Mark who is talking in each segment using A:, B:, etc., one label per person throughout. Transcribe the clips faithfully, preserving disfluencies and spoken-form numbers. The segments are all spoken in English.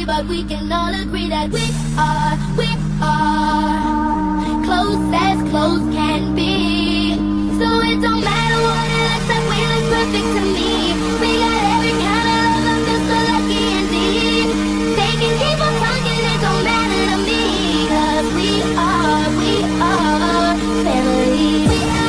A: agree, but we can all agree that we are, we are close as close can be. So it don't matter what it looks like, we look perfect to me. We got every kind of love, I'm just so lucky indeed. They can keep on talking, it don't matter to me. Cause we are, we are family. We are.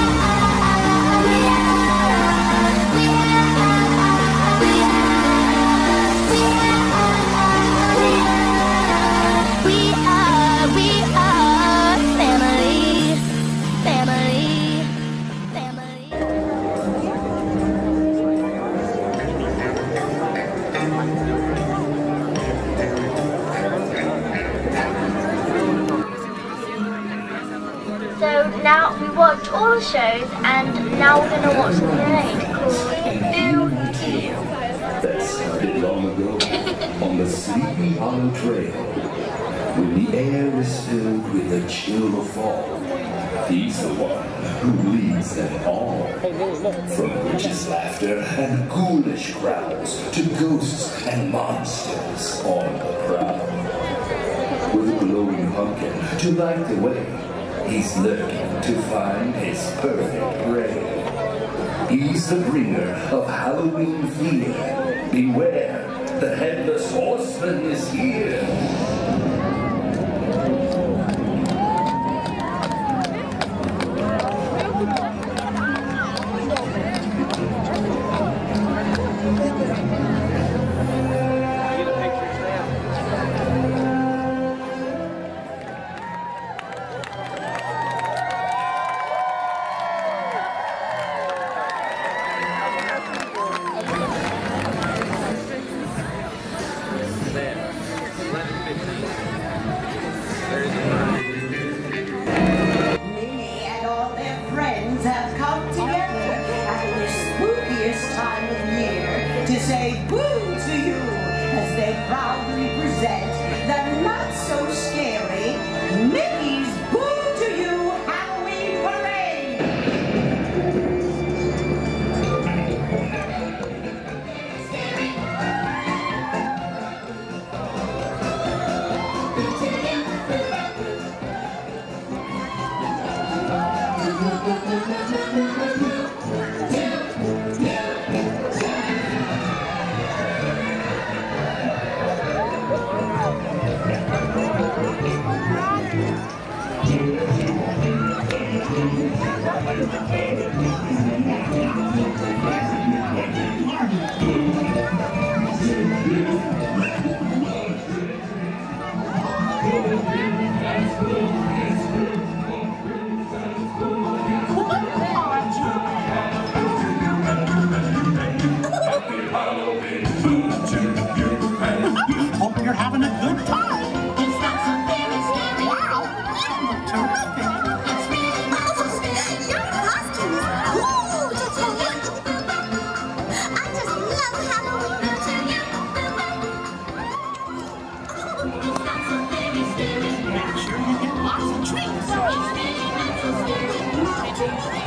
B: So now we watched all the shows, and now we're going to watch the parade called Boo to You.
C: That started long ago on the Sleepy Hollow Trail. When the air is filled with the chill of fall, he's the one who leads them all. From witches' laughter and ghoulish growls to ghosts and monsters on the prowl. With a glowing pumpkin to light the way, he's lurking to find his perfect prey. He's the bringer of Halloween fear. Beware, the Headless Horseman is here.
D: To say boo to you as they proudly present the not so scary Mickey's Boo to You Halloween Parade.
E: Hope you're having a good time.
A: It's not so very scary.
E: Wow, you look terrific.
A: It's really awesome.
F: Your costumes are cool to you. I just love Halloween to you.
A: It's not so very scary.
E: Make sure you get lots of treats.
A: It's really not so scary.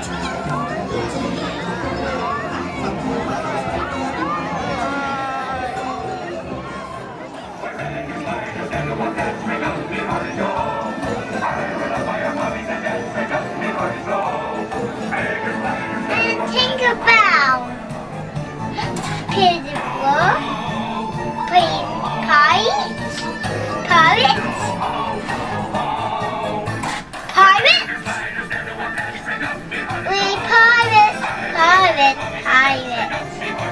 F: Tinkerbell, Pitiful, Pirates, Pirates, Pirates, we Pirates, Pirates, Pirates.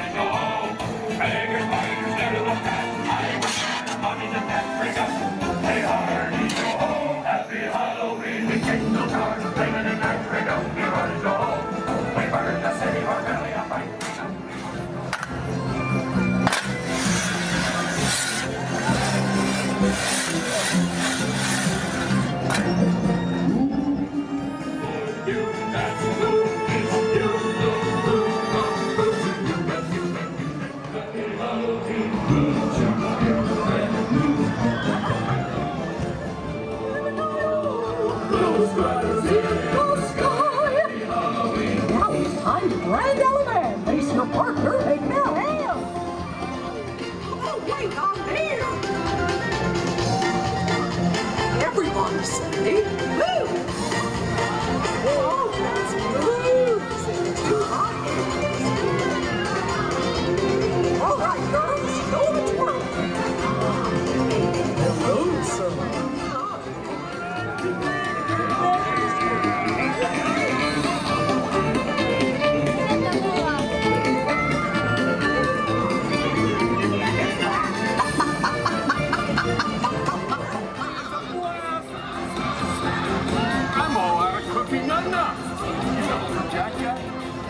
E: Now it's time to Grand Element. Face your partner, make Mel Ham.
D: Oh, wait, I'm here.
E: Sleepy Blue. Oh, that's blue. Too hot. All right, girls, go to work. Hello, sir.
C: I'm all out of cooking enough. You know, Jack Jack.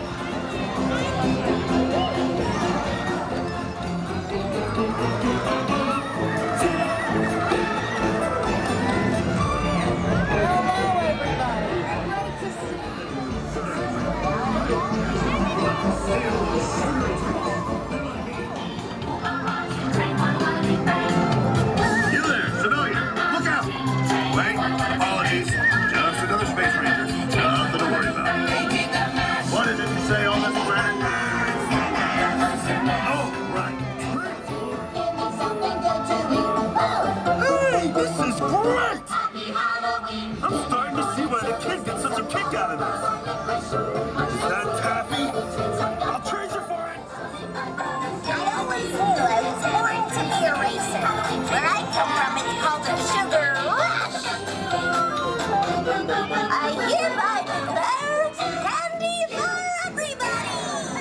C: You there, civilian, look out! Wait, apologies. Just another Space Ranger. Nothing to worry about. What did it say on the square? Oh, right. Hey, this is great! I'm starting to see why the kids get such a kick out of this. Is that taffy? I'll trade you for it.
F: I always knew I was born to be a racer. Where I come from, it's called a sugar rush. I hereby declare candy for everybody.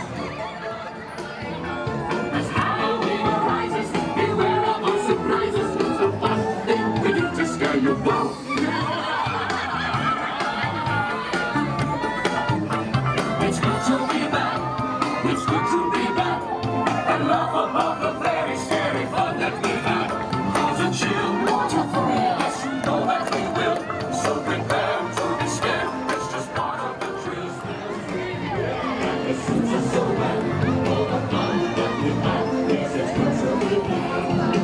G: As Halloween arises, beware of our surprises. So what thing we do to scare you both? It's good to be back. It's good to be back. And laugh about the very scary fun that we had. Cause a chill water for us, you know that we will. So prepare to be scared. It's just part of the drill. It suits us so well. All the fun that we had. Yes, it's good to be back.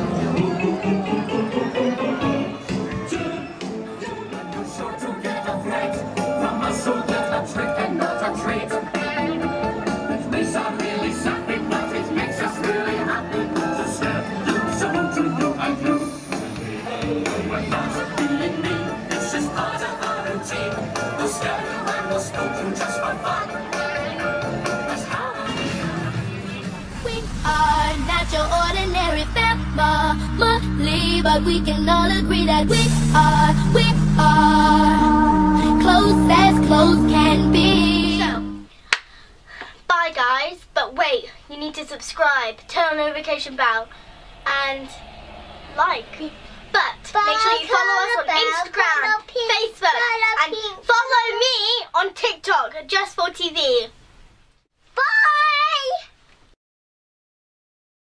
G: You're sure to get a fright from us, so get a trick and not a treat. It may sound really sappy, but it makes us really happy to scare you, so to you and you. We're not being mean, it's just part of our routine. We'll scare you and we'll spook you just for fun. That's how
A: We are not your ordinary family, but we can all agree that we are, we are close as close can be.
B: So, bye guys, but wait, you need to subscribe, turn on the notification bell, and like. But make sure you follow us on Instagram, Facebook, and follow me on TikTok, Just for T V.